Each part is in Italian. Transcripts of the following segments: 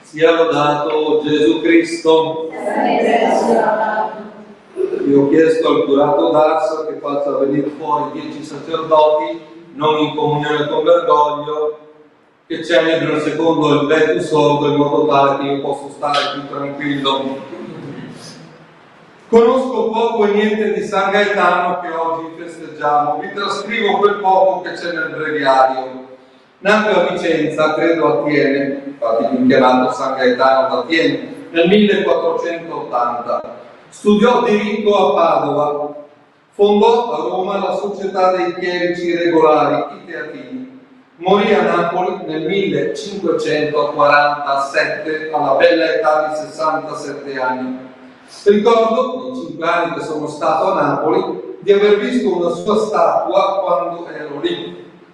Sia lodato Gesù Cristo. Io ho chiesto al curato d'Ars che faccia venire fuori 10 sacerdoti, non in comunione con Bergoglio, che celebrano secondo il Vetus Ordo, in modo tale che io possa stare più tranquillo. Conosco poco e niente di San Gaetano che oggi festeggiamo, vi trascrivo quel poco che c'è nel breviario. Nato a Vicenza, credo a Thiene, infatti chiamato San Gaetano da Thiene, nel 1480. Studiò diritto a Padova, fondò a Roma la Società dei Chierici Regolari, i Teatini. Morì a Napoli nel 1547 alla bella età di 67 anni. Ricordo, nei 5 anni che sono stato a Napoli, di aver visto una sua statua quando ero lì.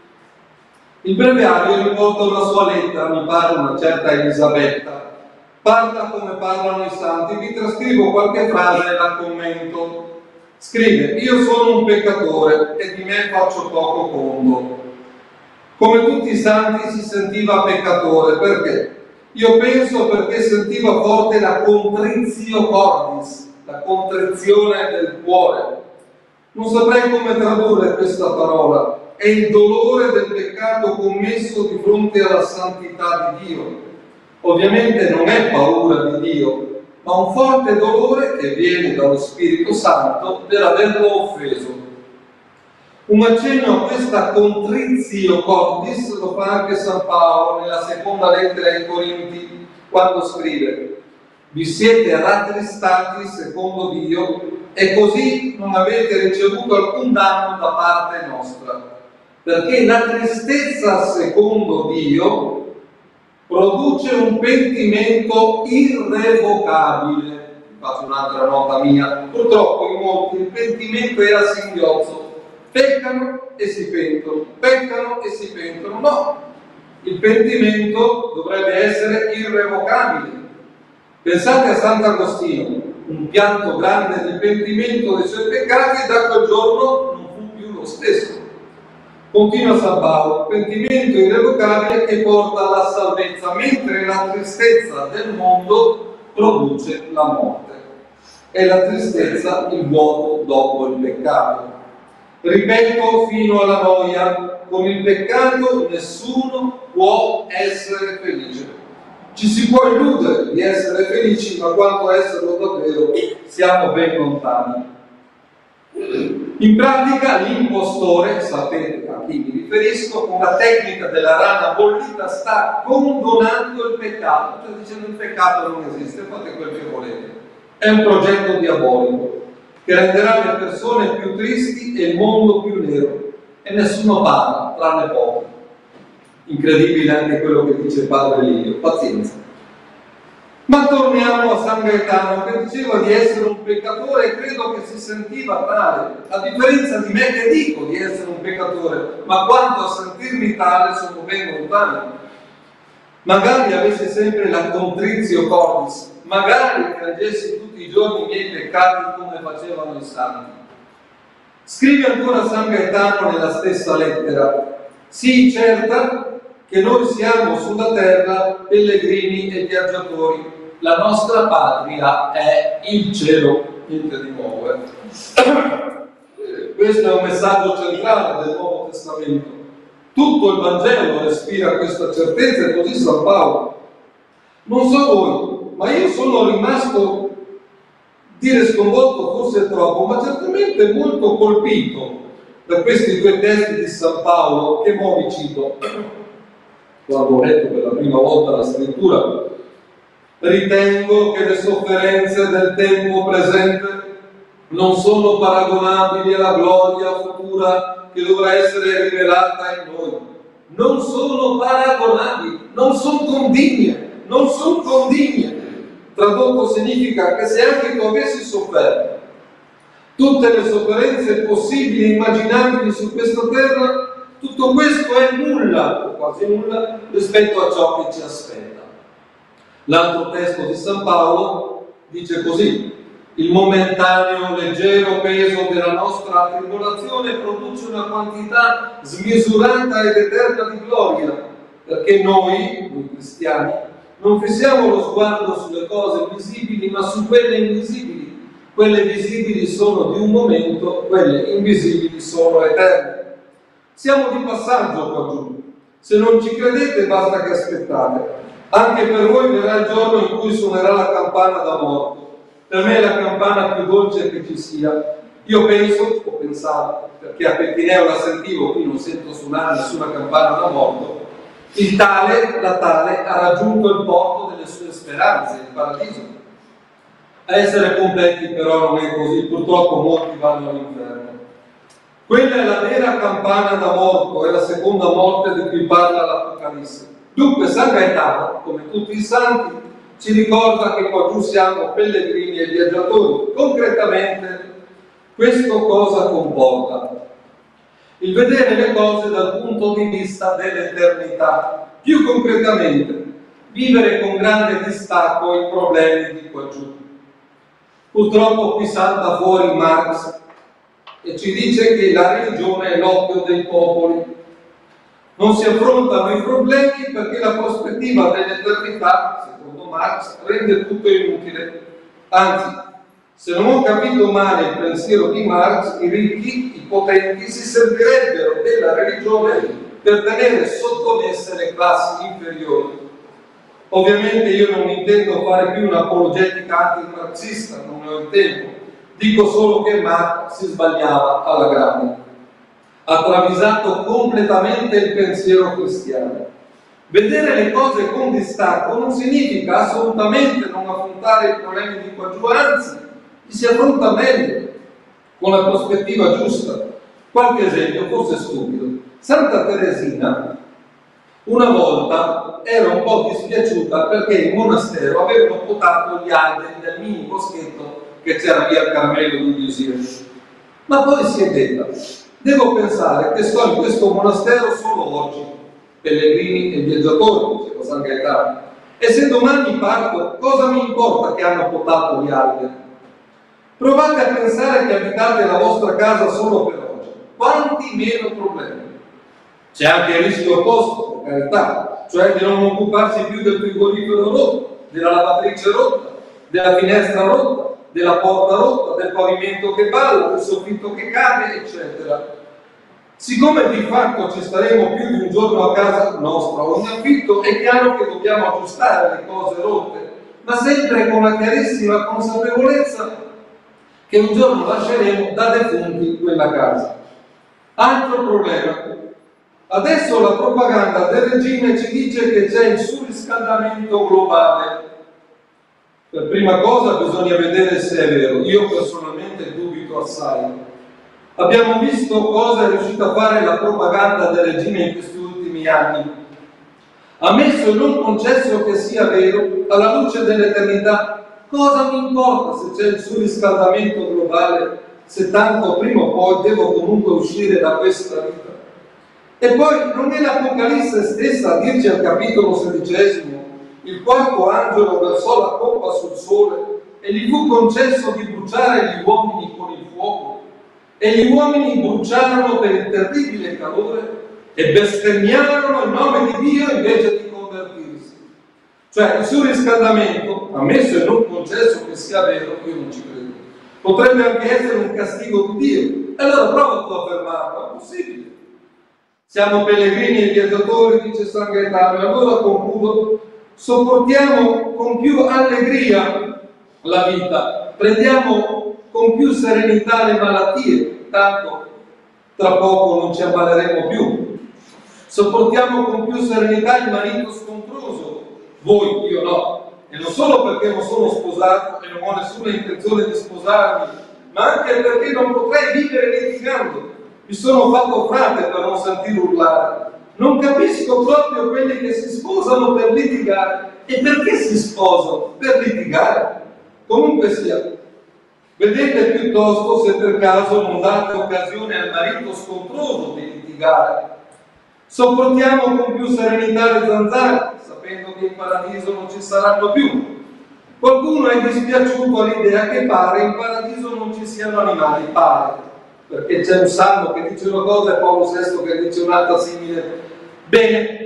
Il breviario riporta una sua lettera, mi pare una certa Elisabetta. Parla come parlano i santi, vi trascrivo qualche frase e la commento. Scrive: io sono un peccatore e di me faccio poco conto. Come tutti i santi si sentiva peccatore, perché? Io penso perché sentiva forte la contritio cordis, la contrizione del cuore. Non saprei come tradurre questa parola. È il dolore del peccato commesso di fronte alla santità di Dio. Ovviamente non è paura di Dio, ma un forte dolore che viene dallo Spirito Santo per averlo offeso. Un accenno a questa contritio cordis lo fa anche San Paolo nella seconda lettera ai Corinti, quando scrive: vi siete rattristati secondo Dio e così non avete ricevuto alcun danno da parte nostra, perché la tristezza secondo Dio produce un pentimento irrevocabile. Faccio un'altra nota mia: purtroppo in molti il pentimento è a singhiozzo. Peccano e si pentono, peccano e si pentono. No, il pentimento dovrebbe essere irrevocabile. Pensate a Sant'Agostino, un pianto grande di pentimento dei suoi peccati e da quel giorno non fu più lo stesso. Continua San Paolo: pentimento irrevocabile che porta alla salvezza, mentre la tristezza del mondo produce la morte. È la tristezza il vuoto dopo il peccato. Ripeto fino alla noia, con il peccato nessuno può essere felice. Ci si può illudere di essere felici, ma quanto a esserlo davvero siamo ben lontani. In pratica l'impostore, sapete a chi mi riferisco, con la tecnica della rana bollita sta condonando il peccato, cioè dicendo il peccato non esiste, fate quel che volete. È un progetto diabolico che renderà le persone più tristi e il mondo più nero, e nessuno parla, tranne pochi. Incredibile anche quello che dice Padre Livio, pazienza. Ma torniamo a San Gaetano, che diceva di essere un peccatore e credo che si sentiva tale, a differenza di me che dico di essere un peccatore, ma quanto a sentirmi tale sono ben lontano. Magari avessi sempre la contritio cordis, magari piangessi tutti i giorni i miei peccati come facevano i santi. Scrive ancora San Gaetano nella stessa lettera: sii certa che noi siamo sulla terra pellegrini e viaggiatori, la nostra patria è il cielo. Niente di nuovo, Questo è un messaggio centrale del Nuovo Testamento. Tutto il Vangelo respira questa certezza, e così San Paolo. Non so voi, ma io sono rimasto, dire sconvolto forse troppo, ma certamente molto colpito da questi due testi di San Paolo, che mo vi cito. Quando ho letto per la prima volta la scrittura, ritengo che le sofferenze del tempo presente non sono paragonabili alla gloria futura che dovrà essere rivelata in noi. Non sono paragonabili, non sono condigne, non sono condigne. Tradotto significa che se anche tu avessi sofferto tutte le sofferenze possibili e immaginabili su questa terra, tutto questo è nulla, o quasi nulla, rispetto a ciò che ci aspetta. L'altro testo di San Paolo dice così: il momentaneo leggero peso della nostra tribolazione produce una quantità smisurata ed eterna di gloria, perché noi cristiani, non fissiamo lo sguardo sulle cose visibili, ma su quelle invisibili. Quelle visibili sono di un momento, quelle invisibili sono eterne. Siamo di passaggio qua giù. Se non ci credete, basta che aspettate. Anche per voi verrà il giorno in cui suonerà la campana da morto. Per me è la campana più dolce che ci sia. Io penso, o pensavo, perché a Pettineo la sentivo, qui non sento suonare nessuna campana da morto, la tale ha raggiunto il porto delle sue speranze, il paradiso. A essere completi però non è così, purtroppo molti vanno all'inferno. Quella è la vera campana da morto, è la seconda morte di cui parla l'Apocalisse. Dunque San Gaetano, come tutti i santi, ci ricorda che qua giù siamo pellegrini e viaggiatori. Concretamente, questo cosa comporta? Il vedere le cose dal punto di vista dell'eternità. Più concretamente, vivere con grande distacco i problemi di qua giù. Purtroppo qui salta fuori Marx e ci dice che la religione è l'occhio dei popoli. Non si affrontano i problemi perché la prospettiva dell'eternità, secondo Marx, rende tutto inutile. Anzi, se non ho capito male il pensiero di Marx, i ricchi, i potenti, si servirebbero della religione per tenere sottomesse le classi inferiori. Ovviamente io non intendo fare più un'apologetica antimarxista, non ne ho il tempo. Dico solo che Marx si sbagliava alla grande. Ha travisato completamente il pensiero cristiano. Vedere le cose con distacco non significa assolutamente non affrontare i problemi di qua giù, anzi, si affronta meglio, con la prospettiva giusta. Qualche esempio, forse stupido. Santa Teresina una volta era un po' dispiaciuta perché il monastero avevano potato gli alberi del mini boschetto che c'era via Carmelo di Diosire. Ma poi si è detta: devo pensare che sto in questo monastero solo oggi, pellegrini e viaggiatori, diceva San Gaetano, e se domani parto, cosa mi importa che hanno potato gli alberi? Provate a pensare che abitate la vostra casa solo per oggi. Quanti meno problemi? C'è anche il rischio opposto, per carità, cioè di non occuparsi più del frigorifero rotto, della lavatrice rotta, della finestra rotta, della porta rotta, del pavimento che balla, del soffitto che cade, eccetera. Siccome di fatto ci staremo più di un giorno a casa nostra o in affitto, è chiaro che dobbiamo aggiustare le cose rotte, ma sempre con la chiarissima consapevolezza che un giorno lasceremo da defunti quella casa. Altro problema. Adesso la propaganda del regime ci dice che c'è il surriscaldamento globale. Per prima cosa bisogna vedere se è vero. Io personalmente dubito assai. Abbiamo visto cosa è riuscita a fare la propaganda del regime in questi ultimi anni. Ammesso e non concesso che sia vero, alla luce dell'eternità, cosa mi importa se c'è il surriscaldamento globale, se tanto prima o poi devo comunque uscire da questa vita? E poi non è l'Apocalisse stessa a dirci al capitolo 16, il quarto angelo versò la coppa sul sole e gli fu concesso di bruciare gli uomini con il fuoco, e gli uomini bruciarono per il terribile calore e bestemmiarono il nome di Dio invece di convertirsi. Cioè il surriscaldamento, ammesso e non concesso che sia vero, io non ci credo, potrebbe anche essere un castigo di Dio. E allora prova tu a fermarlo, è possibile. Siamo pellegrini e viaggiatori, dice San Gaetano, e allora concludo: sopportiamo con più allegria la vita, prendiamo con più serenità le malattie, tanto tra poco non ci ammaleremo più. Sopportiamo con più serenità il marito scontroso, voi, io no, e non solo perché non sono sposato e non ho nessuna intenzione di sposarmi, ma anche perché non potrei vivere litigando. Mi sono fatto frate per non sentire urlare. Non capisco proprio quelli che si sposano per litigare. E perché si sposano? Per litigare. Comunque sia, vedete piuttosto se per caso non date occasione al marito scontroso di litigare. Sopportiamo con più serenità le zanzare, sapendo che in paradiso non ci saranno più. Qualcuno è dispiaciuto all'idea che pare in paradiso non ci siano animali, pare. Perché c'è un salmo che dice una cosa e Paolo VI che dice un'altra simile. Bene,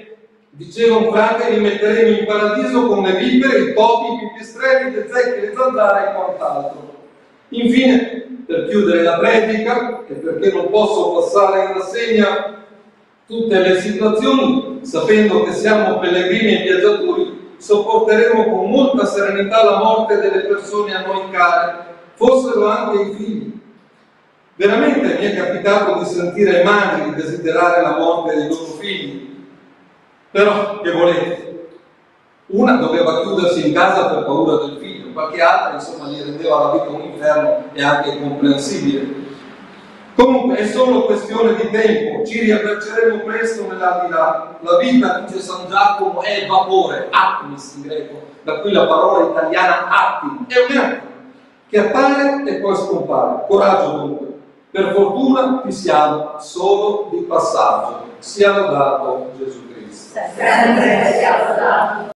Diceva un frate, li metteremo in paradiso con le vipere, i topi, i pipistrelli, le zecche, le zanzare e quant'altro. Infine, per chiudere la predica, e perché non posso passare in rassegna tutte le situazioni, sapendo che siamo pellegrini e viaggiatori, sopporteremo con molta serenità la morte delle persone a noi care, fossero anche i figli. Veramente mi è capitato di sentire madri desiderare la morte dei loro figli. Però, che volete? Una doveva chiudersi in casa per paura del figlio, qualche altra, insomma, gli rendeva la vita un inferno e anche comprensibile. Comunque è solo questione di tempo, ci riabbracceremo presto nell'aldilà. La vita, dice San Giacomo, è vapore, atmis in greco, da qui la parola italiana attimo, è un attimo che appare e poi scompare. Coraggio dunque, per fortuna ci siamo solo di passaggio. Sia lodato Gesù Cristo. Sempre sia lodato.